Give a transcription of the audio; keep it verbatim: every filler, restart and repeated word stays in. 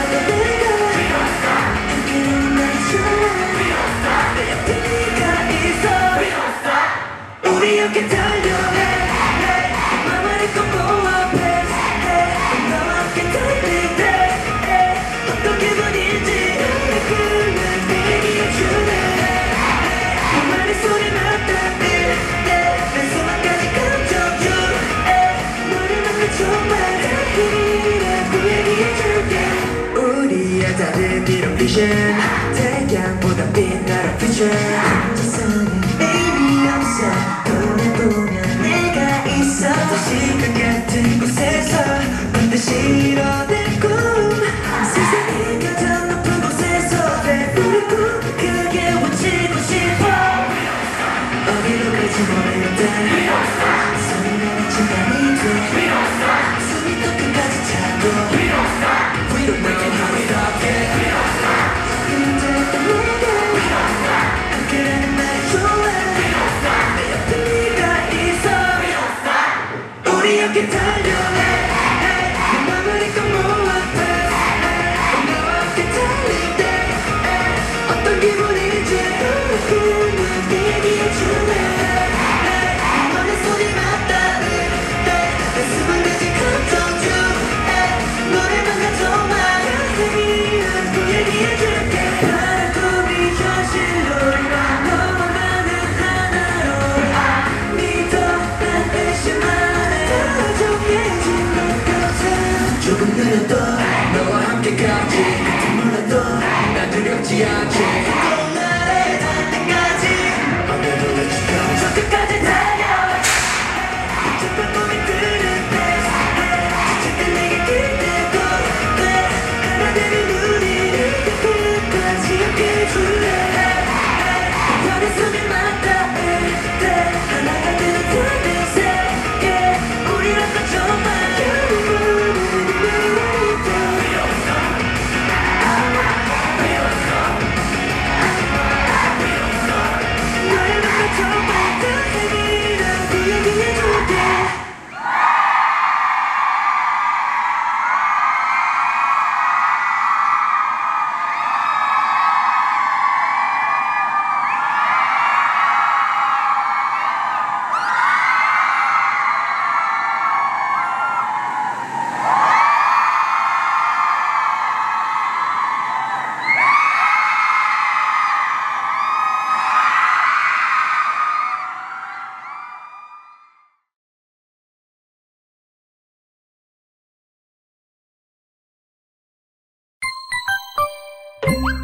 이렇게 달려 hey, 맘을 잊고 모아 pace hey, 너와 함께 달릴 때 hey, 어떤 기분인지 내 꿈을 얘기해주네 hey, 너만의 소리 났다는 내 소망까지 감춰줘 hey, 너를 만나 정말 다행이라고 얘기해줄게 우리의 다른 이런 vision 태양보다 빛나는 vision 세상에 의미 없어 보면 내가 있어 시간 같은 곳에서 반드시 이뤄낼 꿈 세상이 가장 높은 곳에서 내 우리 꿈 크게 외치고 싶어 어디로 갈지 모를 때 소리나는 중간이 돼 숨이 또 끝까지 차고 We don't know how we stop it 힘들었던 내가 함께라는 말 좋아 이렇게 달려 hey, hey, 내 맘을 잊고 모아 pace hey, 너와 함께 달릴 때 hey, 어떤 기분인지 내 꿈을 얘기해주네 hey, 너만의 소리 맞닿을 때내 수분까지 감춰줘 hey, 너를 만나 정말 다행이라고 얘기해줄게 파란 꿈이 현실로 이뤄 너와 나는 하나로 I 믿어 난 의심만 조금 느려도 너와 함께까지 끝은 몰라도 난 두렵지 않지 꼭 나를 닿을 때까지 오늘도 let's go 저 끝까지 달려 복잡한 꿈이 드는 pace 지칠 내게 기대도 돼 하나 되는 우리를 끝까지 함께 해줄래 별의 숨이 맞닿을 때 하나가 되는 다른 세계 우리라도 정말 you